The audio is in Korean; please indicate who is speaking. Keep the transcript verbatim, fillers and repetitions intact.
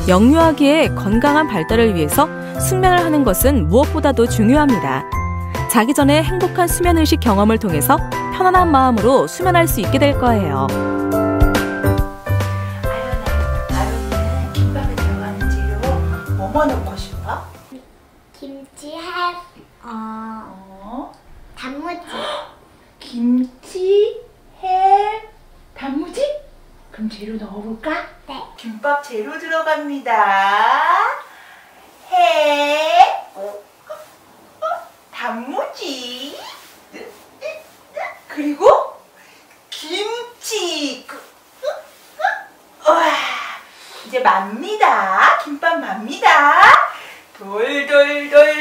Speaker 1: 영유아기의 건강한 발달을 위해서 숙면을 하는 것은 무엇보다도 중요합니다. 자기 전에 행복한 수면의식 경험을 통해서 편안한 마음으로 수면할 수 있게 될 거예요.
Speaker 2: 아유는 김밥에 들어가는 재료 뭐뭐 넣고 싶어?
Speaker 3: 김치, 햄, 어,
Speaker 2: 어?
Speaker 3: 단무지.
Speaker 2: 김치, 햄, 단무지? 그럼 재료 넣어볼까?
Speaker 3: 네.
Speaker 2: 김밥 재료 들어갑니다. 햄, 단무지, 그리고 김치. 와, 이제 맙니다. 김밥 맙니다. 돌돌돌